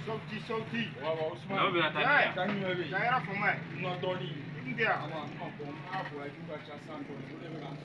Sauti. No be atani. Zaira for my. Not only India. I'm a